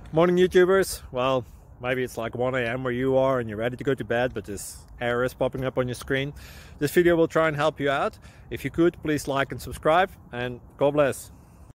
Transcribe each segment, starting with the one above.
Morning YouTubers. Well, maybe it's like 1 a.m. where you are and you're ready to go to bed, but this error is popping up on your screen. This video will try and help you out. If you could, please like and subscribe, and God bless.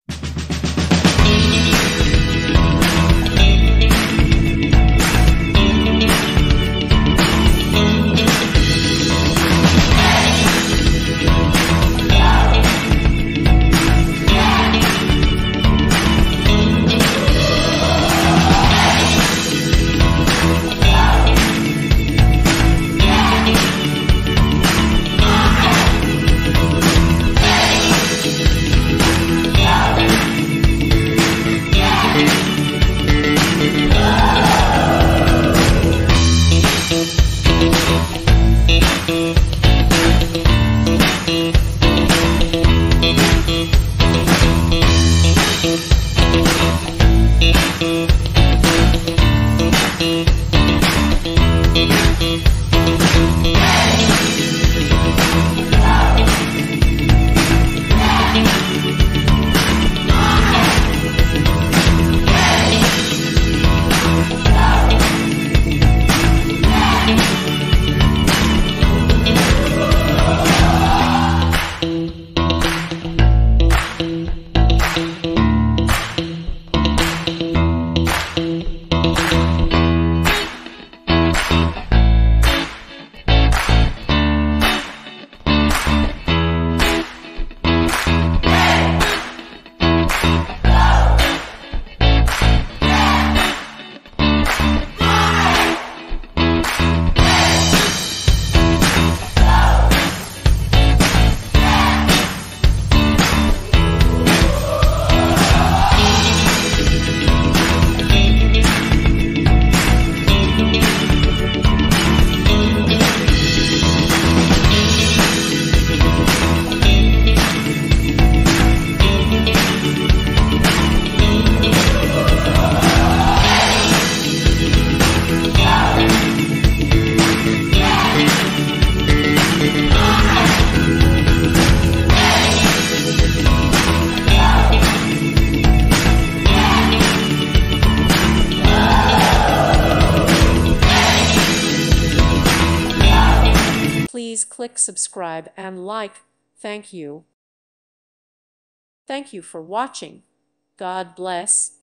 Please click subscribe and like. Thank you. Thank you for watching. God bless.